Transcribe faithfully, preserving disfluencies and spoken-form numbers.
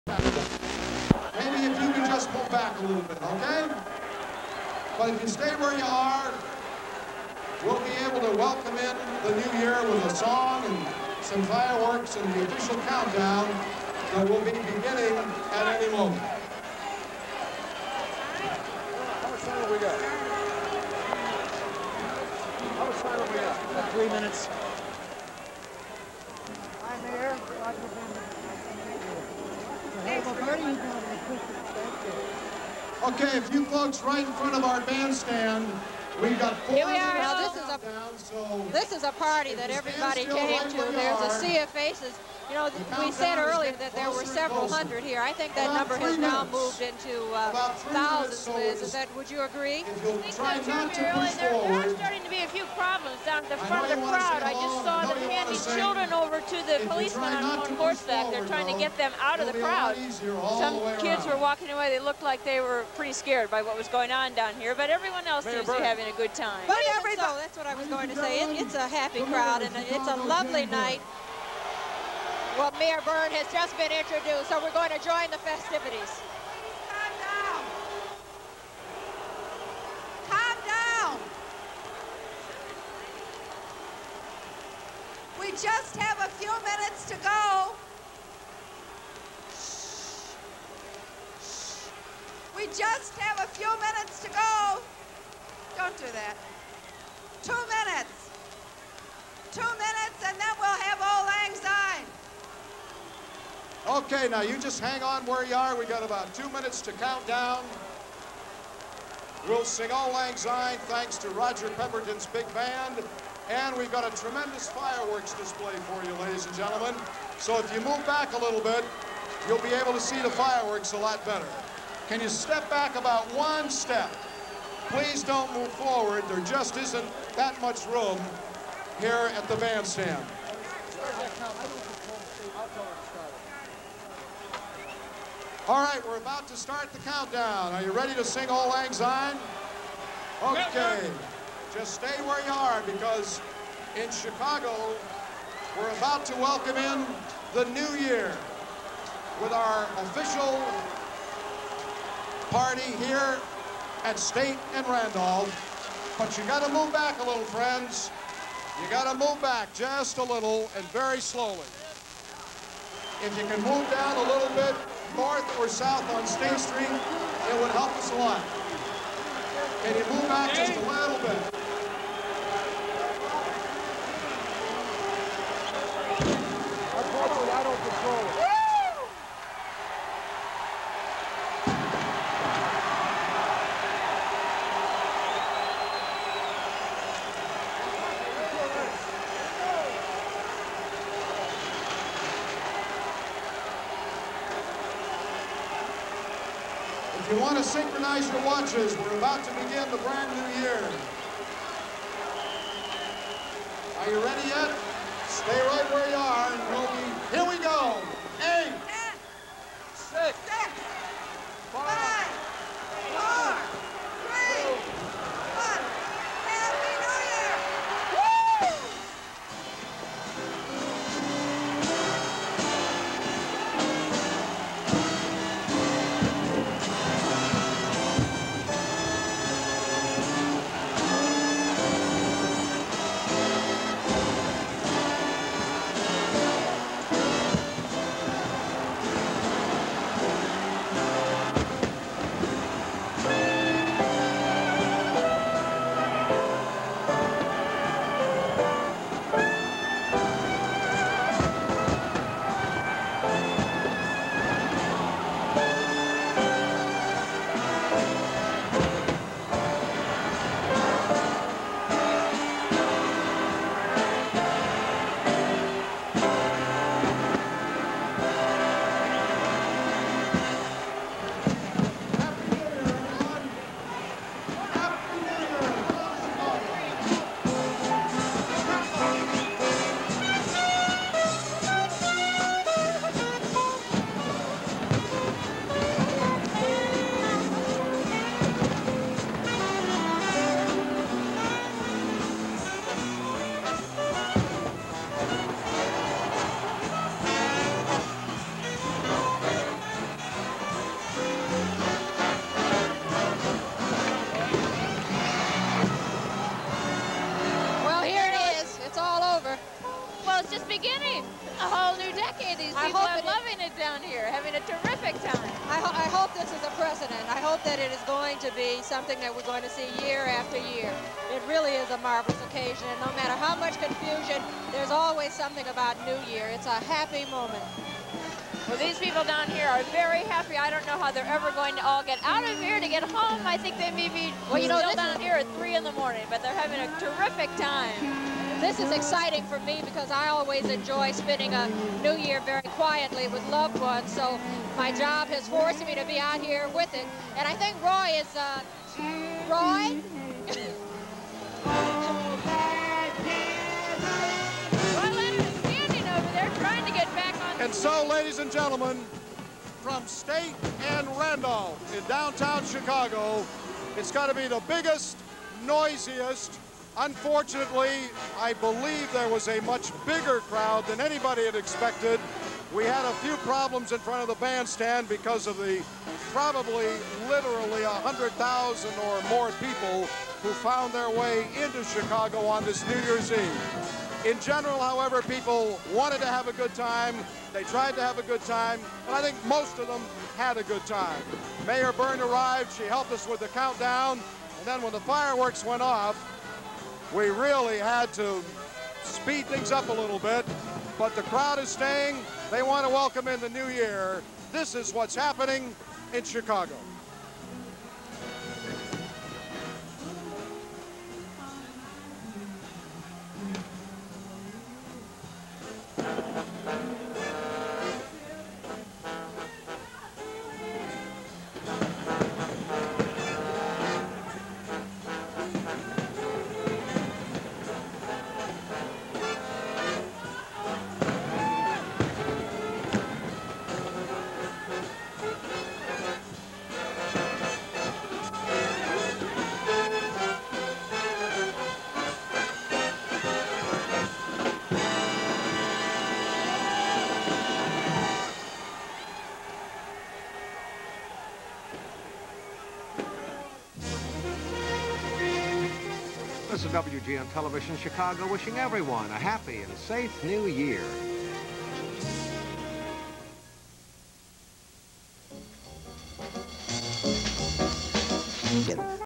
Maybe if you can just move back a little bit, okay? But if you stay where you are, we'll be able to welcome in the new year with a song and some fireworks and the official countdown that will be beginning at any moment. How much time have we got? How much time have we got? About three minutes. Hi, Mayor. Okay, if you folks right in front of our bandstand, we've got four. Here we are. Now this is a down, so this is a party that everybody came to. There's a sea of faces. You know, we said earlier that there were several hundred here. I think that number has now moved into uh, thousands, Liz. Is that, would you agree? Try not to Really, push there are forward. starting to be a few problems down at the front of the crowd. I just saw them handing children over to the policemen on horseback. They're trying to get them out of the crowd. Some kids were walking away. They looked like they were pretty scared by what was going on down here, but everyone else seems to be having a good time. But everybody, that's what I was going to say. It, it's a happy crowd, and it's a lovely night. Well, Mayor Byrne has just been introduced, so we're going to join the festivities. Calm down. Calm down. We just have a few minutes to go. We just have a few minutes to go. Don't do that. Two minutes. Two minutes, and then we'll have Auld Lang Syne. Okay, now you just hang on where you are. We got about two minutes to count down. We'll sing Auld Lang Syne thanks to Roger Pemberton's big band. And we've got a tremendous fireworks display for you, ladies and gentlemen. So if you move back a little bit, you'll be able to see the fireworks a lot better. Can you step back about one step? Please don't move forward. There just isn't that much room here at the bandstand. All right, we're about to start the countdown. Are you ready to sing Auld Lang Syne? Okay, just stay where you are, because in Chicago, we're about to welcome in the new year with our official party here at State and Randolph. But you gotta move back a little, friends. You gotta move back just a little and very slowly. If you can move down a little bit north or south on State Street, it would help us a lot. Can you move back just a little bit? Unfortunately, I don't control it. If you want to synchronize your watches, we're about to begin the brand new year. Are you ready yet? Stay right where you are, and we'll be, here we go. Eight, Ten, six, six, five, five, four, three, one. Happy New Year! Woo! having a terrific time. I, ho I hope this is a precedent. I hope that it is going to be something that we're going to see year after year. It really is a marvelous occasion, and no matter how much confusion, there's always something about New Year. It's a happy moment. Well, these people down here are very happy. I don't know how they're ever going to all get out of here to get home. I think they may be well, you know, still down here at three in the morning, but they're having a terrific time. This is exciting for me because I always enjoy spending a New Year very quietly with loved ones, so my job has forced me to be out here with it. And I think Roy is, uh, Roy? Roy Leonard is standing over there trying to get back on. And so, ladies and gentlemen, from State and Randolph in downtown Chicago, it's got to be the biggest, noisiest. Unfortunately, I believe there was a much bigger crowd than anybody had expected. We had a few problems in front of the bandstand because of the probably literally one hundred thousand or more people who found their way into Chicago on this New Year's Eve. In general, however, people wanted to have a good time. They tried to have a good time, and I think most of them had a good time. Mayor Byrne arrived. She helped us with the countdown, and then when the fireworks went off, we really had to speed things up a little bit, but the crowd is staying. They want to welcome in the new year. This is what's happening in Chicago. This is W G N Television Chicago wishing everyone a happy and safe new year.